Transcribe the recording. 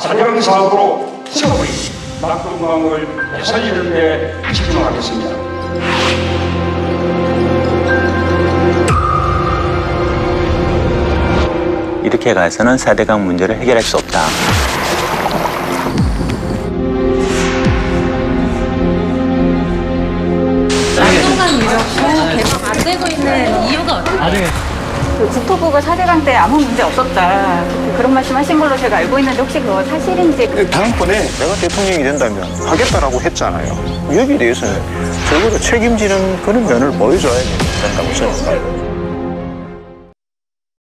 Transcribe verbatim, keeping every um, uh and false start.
사대강 사업으로 세워버린 낙동강을 되살리는 데 집중하겠습니다. 이렇게 가서는 사대강 문제를 해결할 수 없다. 낙동강 유적도 개방 안 되고 있는 이유가 어떻게? 그 국토부가 사대강 때 아무 문제 없었다. 그런 말씀하신 걸로 제가 알고 있는데 혹시 그거 사실인지? 다음번에 내가 대통령이 된다면 하겠다라고 했잖아요. 여기에 대해서는 적어도 책임지는 그런 면을 보여줘야 된다고 생각합니다.